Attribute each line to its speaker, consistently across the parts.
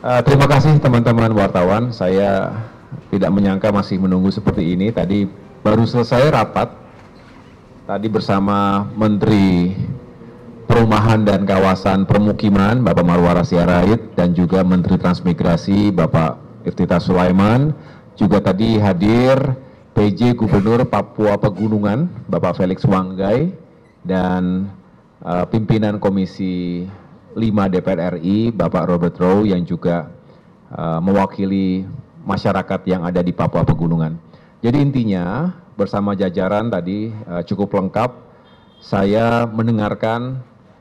Speaker 1: Terima kasih teman-teman wartawan. Saya tidak menyangka masih menunggu seperti ini. Tadi baru selesai rapat. Tadi bersama Menteri Perumahan dan Kawasan Permukiman, Bapak Marwara Sirait, dan juga Menteri Transmigrasi, Bapak Irtita Sulaiman. Juga tadi hadir PJ Gubernur Papua Pegunungan, Bapak Felix Wanggai, dan pimpinan Komisi 5 DPR RI, Bapak Robert Rowe, yang juga mewakili masyarakat yang ada di Papua Pegunungan. Jadi intinya bersama jajaran tadi cukup lengkap. Saya mendengarkan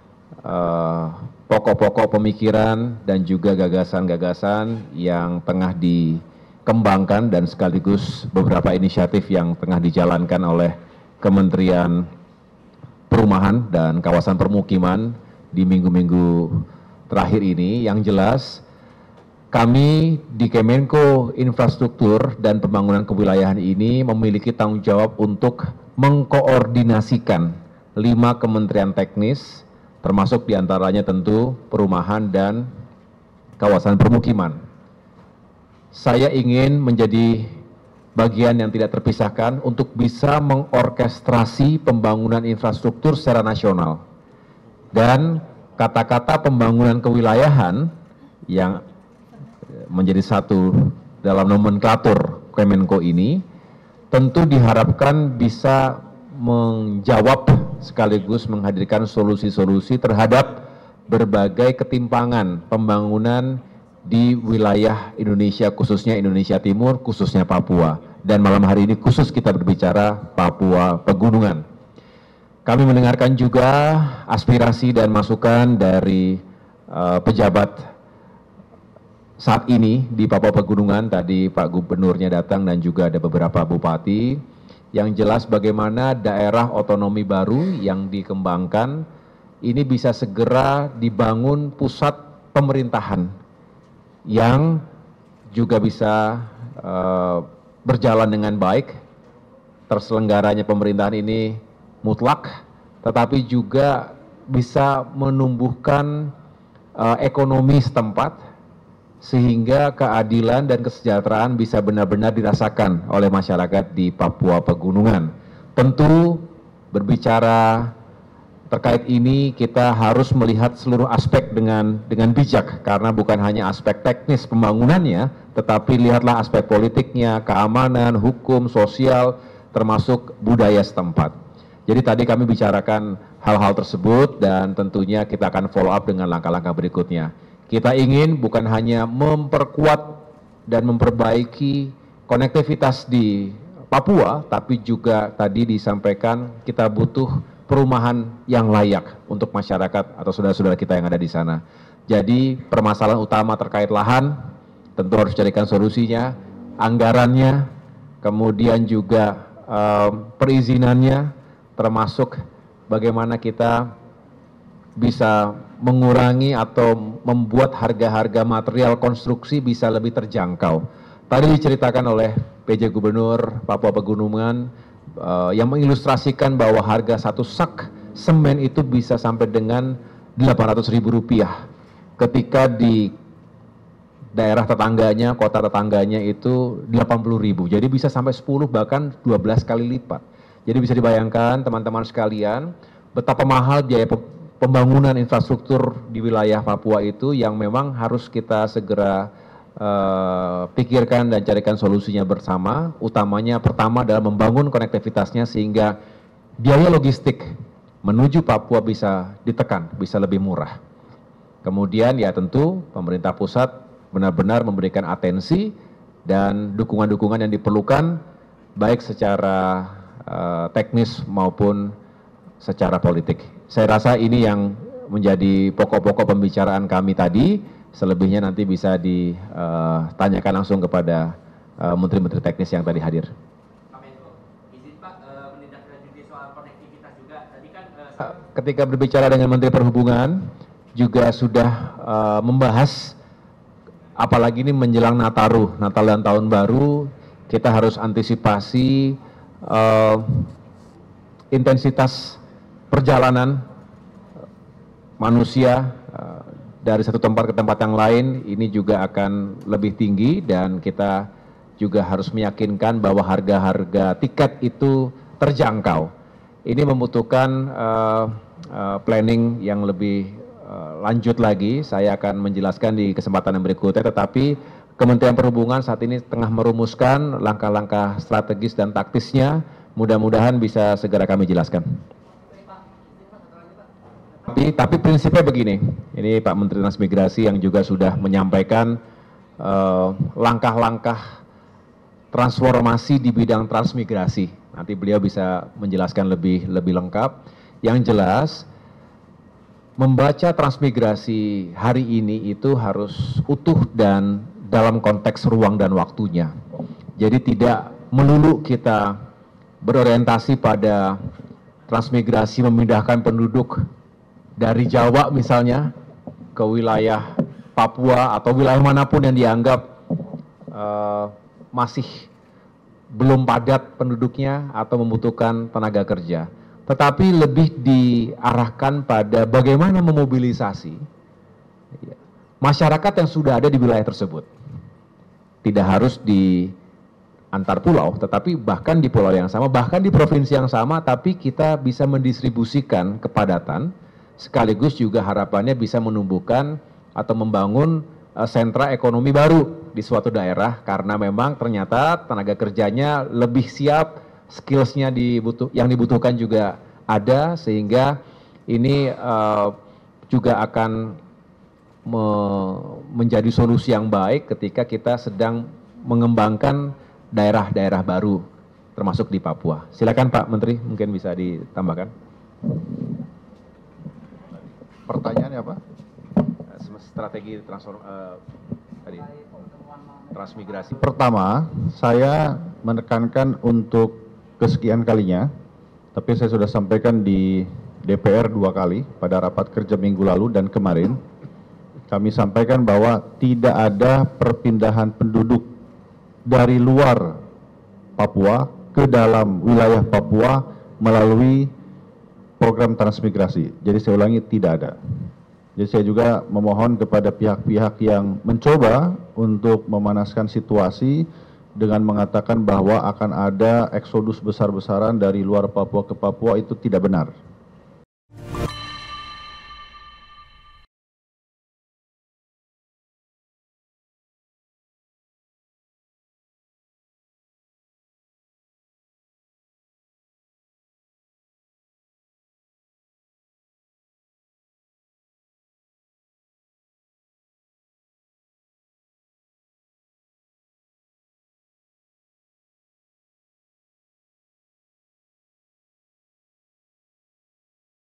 Speaker 1: pokok-pokok pemikiran dan juga gagasan-gagasan yang tengah dikembangkan dan sekaligus beberapa inisiatif yang tengah dijalankan oleh Kementerian Perumahan dan Kawasan Permukiman di minggu-minggu terakhir ini. Yang jelas kami di Kemenko Infrastruktur dan Pembangunan Kewilayahan ini memiliki tanggung jawab untuk mengkoordinasikan 5 kementerian teknis, termasuk diantaranya tentu perumahan dan kawasan permukiman. Saya ingin menjadi bagian yang tidak terpisahkan untuk bisa mengorkestrasi pembangunan infrastruktur secara nasional. Dan kata-kata pembangunan kewilayahan yang menjadi satu dalam nomenklatur Kemenko ini tentu diharapkan bisa menjawab sekaligus menghadirkan solusi-solusi terhadap berbagai ketimpangan pembangunan di wilayah Indonesia, khususnya Indonesia Timur, khususnya Papua. Dan malam hari ini khusus kita berbicara Papua Pegunungan. Kami mendengarkan juga aspirasi dan masukan dari pejabat saat ini di Papua Pegunungan. Tadi Pak Gubernurnya datang dan juga ada beberapa bupati. Yang jelas bagaimana daerah otonomi baru yang dikembangkan ini bisa segera dibangun pusat pemerintahan yang juga bisa berjalan dengan baik. Terselenggaranya pemerintahan ini mutlak, tetapi juga bisa menumbuhkan ekonomi setempat, sehingga keadilan dan kesejahteraan bisa benar-benar dirasakan oleh masyarakat di Papua Pegunungan. Tentu berbicara terkait ini kita harus melihat seluruh aspek dengan bijak, karena bukan hanya aspek teknis pembangunannya, tetapi lihatlah aspek politiknya, keamanan, hukum, sosial, termasuk budaya setempat. Jadi tadi kami bicarakan hal-hal tersebut dan tentunya kita akan follow up dengan langkah-langkah berikutnya. Kita ingin bukan hanya memperkuat dan memperbaiki konektivitas di Papua, tapi juga tadi disampaikan kita butuh perumahan yang layak untuk masyarakat atau saudara-saudara kita yang ada di sana. Jadi permasalahan utama terkait lahan tentu harus carikan solusinya, anggarannya, kemudian juga perizinannya, termasuk bagaimana kita bisa mengurangi atau membuat harga-harga material konstruksi bisa lebih terjangkau. Tadi diceritakan oleh PJ Gubernur Papua Pegunungan yang mengilustrasikan bahwa harga satu sak semen itu bisa sampai dengan Rp800.000 ketika di daerah tetangganya, kota tetangganya itu 80.000. Jadi bisa sampai 10 bahkan 12 kali lipat. Jadi bisa dibayangkan teman-teman sekalian betapa mahal biaya pembangunan infrastruktur di wilayah Papua itu yang memang harus kita segera pikirkan dan carikan solusinya bersama. Utamanya pertama adalah membangun konektivitasnya sehingga biaya logistik menuju Papua bisa ditekan, bisa lebih murah. Kemudian ya tentu pemerintah pusat benar-benar memberikan atensi dan dukungan-dukungan yang diperlukan baik secara teknis maupun secara politik. Saya rasa ini yang menjadi pokok-pokok pembicaraan kami tadi. Selebihnya nanti bisa ditanyakan langsung kepada menteri-menteri teknis yang tadi hadir.
Speaker 2: Izin Pak, menindaklanjuti soal konektivitas juga. Tadi kan
Speaker 1: ketika berbicara dengan Menteri Perhubungan juga sudah membahas, apalagi ini menjelang Natal dan Tahun Baru, kita harus antisipasi intensitas perjalanan manusia dari satu tempat ke tempat yang lain ini juga akan lebih tinggi, dan kita juga harus meyakinkan bahwa harga-harga tiket itu terjangkau. Ini membutuhkan planning yang lebih lanjut lagi. Saya akan menjelaskan di kesempatan yang berikutnya, tetapi Kementerian Perhubungan saat ini tengah merumuskan langkah-langkah strategis dan taktisnya. Mudah-mudahan bisa segera kami jelaskan. Tapi prinsipnya begini, ini Pak Menteri Transmigrasi yang juga sudah menyampaikan langkah-langkah transformasi di bidang transmigrasi. Nanti beliau bisa menjelaskan lebih lengkap. Yang jelas, membaca transmigrasi hari ini itu harus utuh dan dalam konteks ruang dan waktunya. Jadi tidak melulu kita berorientasi pada transmigrasi memindahkan penduduk dari Jawa misalnya ke wilayah Papua atau wilayah manapun yang dianggap masih belum padat penduduknya atau membutuhkan tenaga kerja. Tetapi lebih diarahkan pada bagaimana memobilisasi masyarakat yang sudah ada di wilayah tersebut. Tidak harus di antar pulau, tetapi bahkan di pulau yang sama, bahkan di provinsi yang sama, tapi kita bisa mendistribusikan kepadatan, sekaligus juga harapannya bisa menumbuhkan atau membangun sentra ekonomi baru di suatu daerah, karena memang ternyata tenaga kerjanya lebih siap, skillsnya yang dibutuhkan juga ada, sehingga ini juga akan menjadi solusi yang baik ketika kita sedang mengembangkan daerah-daerah baru, termasuk di Papua. Silakan Pak Menteri, mungkin bisa ditambahkan.
Speaker 3: Pertanyaannya apa?
Speaker 1: Strategi transmigrasi.
Speaker 3: Pertama, saya menekankan untuk kesekian kalinya, tapi saya sudah sampaikan di DPR 2 kali pada rapat kerja minggu lalu dan kemarin, kami sampaikan bahwa tidak ada perpindahan penduduk dari luar Papua ke dalam wilayah Papua melalui program transmigrasi. Jadi saya ulangi, tidak ada. Jadi saya juga memohon kepada pihak-pihak yang mencoba untuk memanaskan situasi dengan mengatakan bahwa akan ada eksodus besar-besaran dari luar Papua ke Papua, itu tidak benar.